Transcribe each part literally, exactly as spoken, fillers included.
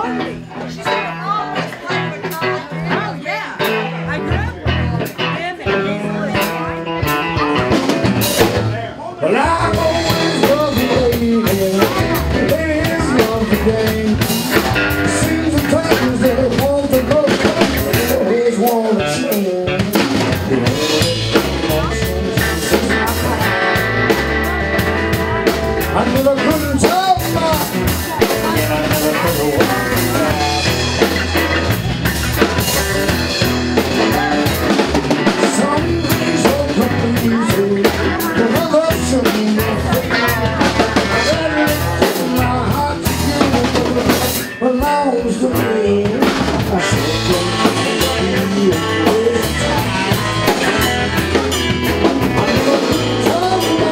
Well, I've always loved the lady, ladies love the game. Seems the times that want to go, they always want to change. I never couldn't tell my, I never could have walked. Some things don't come easy, but others should be nothing. Better in my heart to give belongs to me. I should go to you this time. I never could tell my,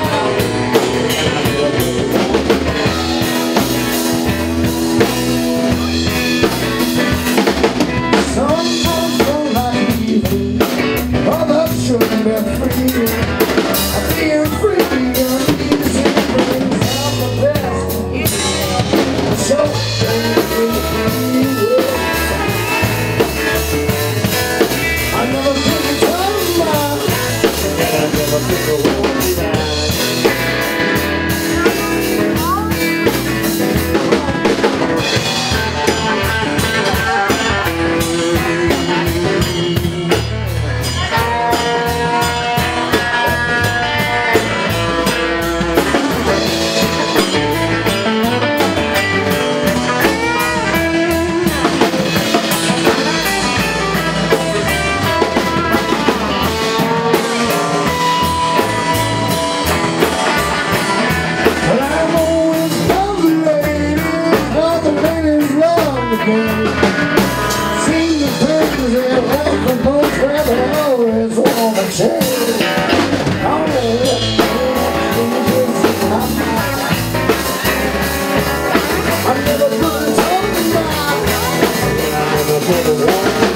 some folks don't like leaving, others shouldn't be free. Being free and easy brings out the best. So I never took a time of mine, and I never took a one time. Seen the things they left the boats where they always want to change. Oh, yeah, I never could have told you, I never could have